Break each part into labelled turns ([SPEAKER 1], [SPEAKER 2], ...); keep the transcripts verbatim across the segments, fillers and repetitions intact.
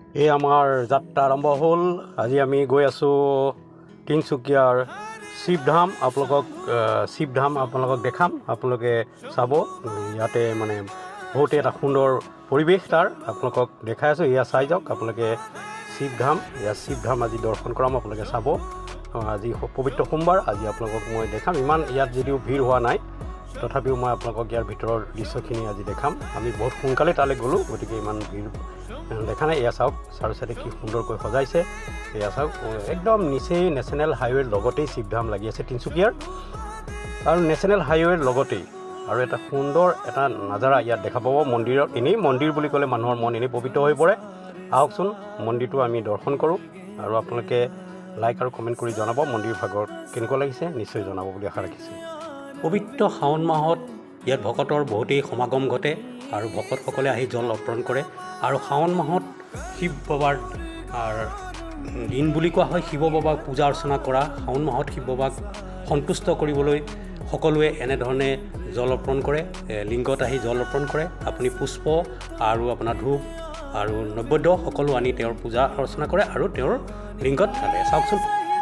[SPEAKER 1] এই আমাৰ যাত্ৰা আৰম্ভ হ'ল। আজি আমি গৈ আছোঁ তিনিচুকীয়াৰ শিৱধাম। আপোনালোকক শিৱধাম আপোনালোকক দেখাম, আপোনালোকে চাব। ইয়াতে মানে বহুতে এটা সুন্দৰ পৰিৱেশ তাৰ আপোনালোকক দেখাই আছোঁ। এয়া চাই যাওক আপোনালোকে শিৱধাম। এয়া শিৱধাম আজি দৰ্শন কৰাম, আপোনালোকে চাব। আজি পবিত্ৰ সোমবাৰ, আজি আপোনালোকক মই দেখাম। ইমান ইয়াত যদিও ভিৰ হোৱা নাই, তথাপিও মই আপোনালোকক ইয়াৰ ভিতৰৰ দৃশ্যখিনি আজি দেখাম। আমি বহুত সোনকালে তালৈ গ'লোঁ, গতিকে ইমান ভিৰ দেখা নাই। এয়া চাওক চাৰু চাইডে কি সুন্দৰকৈ সজাইছে। এয়া চাওক একদম নিচেই নেশ্যনেল হাইৱেৰ লগতেই শিৱধাম লাগি আছে তিনিচুকীয়াৰ, আৰু নেশ্যনেল হাইৱেৰ লগতেই আৰু এটা সুন্দৰ এটা নাজাৰা ইয়াত দেখা পাব। মন্দিৰত এনেই মন্দিৰ বুলি ক'লে মানুহৰ মন এনেই পবিত্ৰ হৈ পৰে। আহকচোন মন্দিৰটো আমি দৰ্শন কৰোঁ, আৰু আপোনালোকে লাইক আৰু কমেণ্ট কৰি জনাব মন্দিৰ ভাগত কেনেকুৱা লাগিছে, নিশ্চয় জনাব বুলি আশা ৰাখিছোঁ। পবিত্ৰ শাওণ মাহত ইয়াত ভকতৰ বহুতেই সমাগম ঘটে, আৰু ভকতসকলে আহি জল অৰ্পণ কৰে। আৰু শাওণ মাহত শিৱ বাবাৰ দিন বুলি কোৱা হয়। শিৱ বাবাক পূজা অৰ্চনা কৰা শাওণ মাহত শিৱ বাবাক সন্তুষ্ট কৰিবলৈ সকলোৱে এনেধৰণে জল অৰ্পণ কৰে, লিংগত আহি জল অৰ্পণ কৰে। আপুনি পুষ্প আৰু আপোনাৰ ধূপ আৰু নৈবেদ্য সকলো আনি তেওঁৰ পূজা অৰ্চনা কৰে আৰু তেওঁৰ লিংগত ঢালে। চাওকচোন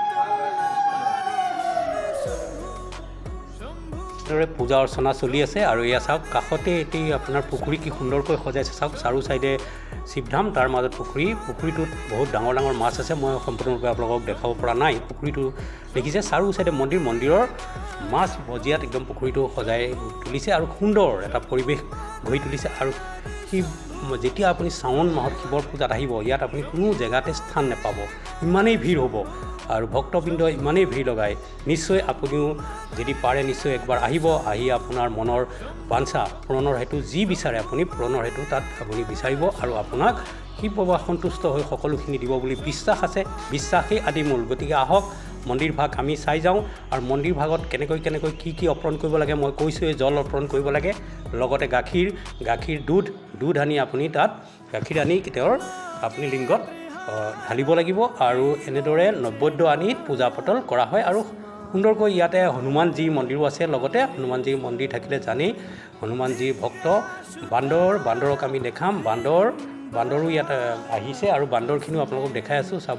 [SPEAKER 1] দৰে পূজা অৰ্চনা চলি আছে। আৰু এয়া চাওক কাষতে এটি আপোনাৰ পুখুৰী কি সুন্দৰকৈ সজাইছে। চাওক চাৰু চাইডে শিৱধাম, তাৰ মাজত পুখুৰী। পুখুৰীটোত বহুত ডাঙৰ ডাঙৰ মাছ আছে। মই সম্পূৰ্ণৰূপে আপোনালোকক দেখাব পৰা নাই। পুখুৰীটো দেখিছে, চাৰু চাইডে মন্দিৰ, মন্দিৰৰ মাছ বজিয়াত একদম পুখুৰীটো সজাই তুলিছে আৰু সুন্দৰ এটা পৰিৱেশ গঢ়ি তুলিছে। আৰু শিৱ যেতিয়া আপুনি শাওণ মাহত শিৱৰ পূজাত আহিব, ইয়াত আপুনি কোনো জেগাতে স্থান নাপাব, ইমানেই ভিৰ হ'ব আৰু ভক্তবৃন্দ ইমানেই ভিৰ লগায়। নিশ্চয় আপুনিও যদি পাৰে নিশ্চয় একবাৰ আহিব, আহি আপোনাৰ মনৰ বাঞ্ছা পূৰণৰ হেতু যি বিচাৰে আপুনি পূৰণৰ হেতু তাত আপুনি বিচাৰিব, আৰু আপোনাক শিৱ বাবা সন্তুষ্ট হৈ সকলোখিনি দিব বুলি বিশ্বাস আছে। বিশ্বাসেই আদি মূল। গতিকে আহক মন্দিৰ ভাগ আমি চাই যাওঁ, আৰু মন্দিৰ ভাগত কেনেকৈ কেনেকৈ কি কি অৰ্পণ কৰিব লাগে মই কৈছোঁৱেই। জল অৰ্পণ কৰিব লাগে, লগতে গাখীৰ গাখীৰ দুধ দুধ আনি আপুনি তাত গাখীৰ আনি তেওঁৰ আপুনি লিংগত ঢালিব লাগিব, আৰু এনেদৰে নৈবেদ্য আনি পূজা পাতল কৰা হয়। আৰু সুন্দৰকৈ ইয়াতে হনুমানজী মন্দিৰো আছে। লগতে হনুমানজী মন্দিৰ থাকিলে জানেই হনুমানজীৰ ভক্ত। বান্দৰ বান্দৰক আমি দেখাম। বান্দৰ বান্দৰো ইয়াত আহিছে, আৰু বান্দৰখিনিও আপোনালোকক দেখাই আছোঁ। চাব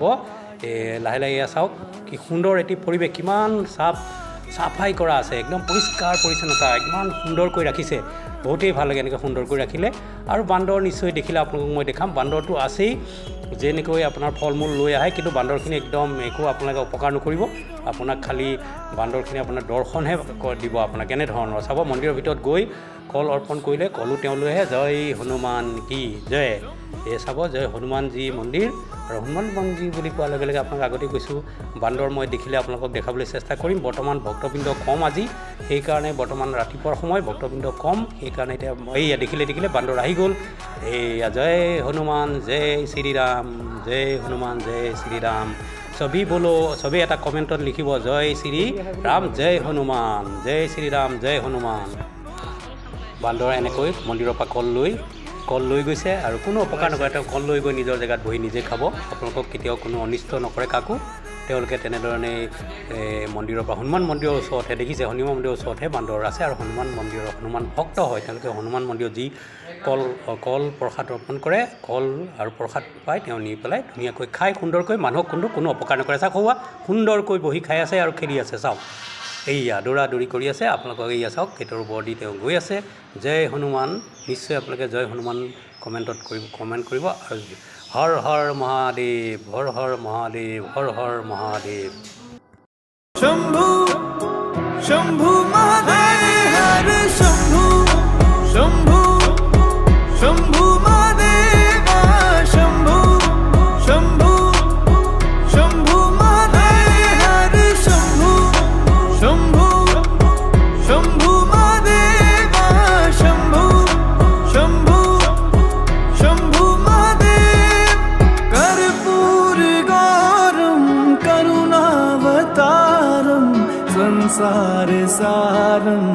[SPEAKER 1] লাহে লাহে এয়া চাওক কি সুন্দৰ এটি পৰিৱেশ, কিমান চাফ চাফাই কৰা আছে, একদম পৰিষ্কাৰ পৰিচ্ছন্নতা ইমান সুন্দৰকৈ ৰাখিছে। বহুতেই ভাল লাগে এনেকৈ সুন্দৰকৈ ৰাখিলে। আৰু বান্দৰ নিশ্চয় দেখিলে আপোনালোকক মই দেখাম। বান্দৰটো আছেই, যেনেকৈ আপোনাৰ ফল মূল লৈ আহে, কিন্তু বান্দৰখিনি একদম একো আপোনালোকে অপকাৰ নকৰিব। আপোনাক খালী বান্দৰখিনি আপোনাৰ দৰ্শনহে দিব আপোনাক কেনেধৰণৰ। চাব মন্দিৰৰ ভিতৰত গৈ কল অৰ্পণ কৰিলে কলো তেওঁ লৈ আহে। জয় হনুমান কি জয়। এই চাব জয় হনুমানজী মন্দিৰ। আৰু হনুমান মন্দিৰ বুলি কোৱাৰ লগে লগে আপোনাক আগতে কৈছোঁ বান্দৰ মই দেখিলে আপোনালোকক দেখাবলৈ চেষ্টা কৰিম। বৰ্তমান ভক্তবৃন্দ কম আজি, সেইকাৰণে বৰ্তমান ৰাতিপুৱাৰ সময় ভক্তবৃন্দ কম, সেইকাৰণে এতিয়া এইয়া দেখিলে দেখিলে বান্দৰ আহি গ'ল। এইয়া জয় হনুমান জয় শ্ৰীৰাম, জয় হনুমান জয় শ্ৰীৰাম। চবেই বোলো চবেই এটা কমেণ্টত লিখিব জয় শ্ৰী ৰাম জয় হনুমান, জয় শ্ৰীৰাম জয় হনুমান। বান্দৰ এনেকৈ মন্দিৰৰ পৰা কল লৈ কল লৈ গৈছে, আৰু কোনো অপকাৰ নকৰে। তেওঁ কল লৈ গৈ নিজৰ জেগাত বহি নিজে খাব। আপোনালোকক কেতিয়াও কোনো অনিষ্ট নকৰে কাকো। তেওঁলোকে তেনেধৰণে মন্দিৰৰ পৰা হনুমান মন্দিৰৰ ওচৰতহে দেখিছে, হনুমান মন্দিৰৰ ওচৰতহে বান্দৰ আছে, আৰু হনুমান মন্দিৰৰ হনুমান ভক্ত হয় তেওঁলোকে। হনুমান মন্দিৰত যি কল কল প্ৰসাদ অৰ্পণ কৰে, কল আৰু প্ৰসাদ পাই তেওঁ নি পেলাই ধুনীয়াকৈ খাই সুন্দৰকৈ, মানুহক কোনো কোনো অপকাৰ নকৰে। চাওক হোৱা সুন্দৰকৈ বহি খাই আছে আৰু খেলি আছে। চাওক এইয়া দৌৰা দৌৰি কৰি আছে। আপোনালোকক এইয়া চাওক গেটৰ ওপৰ দি তেওঁ গৈ আছে। জয় হনুমান। নিশ্চয় আপোনালোকে জয় হনুমান কমেণ্টত কৰিব কমেণ্ট কৰিব। আৰু হৰ হৰ মহাদেৱ, হৰ হৰ মহাদেৱ, হৰ হৰ মহাদেৱ।
[SPEAKER 2] শম্ভু শম্ভু মহাদেৱ, হরে শম্ভু শম্ভু শম্ভু মহাদেৱ, শম্ভু শম্ভু শম্ভু মহাদেৱ, হরে শম্ভু শম্ভু শম্ভু মহাদেৱ, শম্ভু শম্ভু শম্ভু মহাদেৱ। কর্পূর গৌরম করুণাবতারম, संसार सारम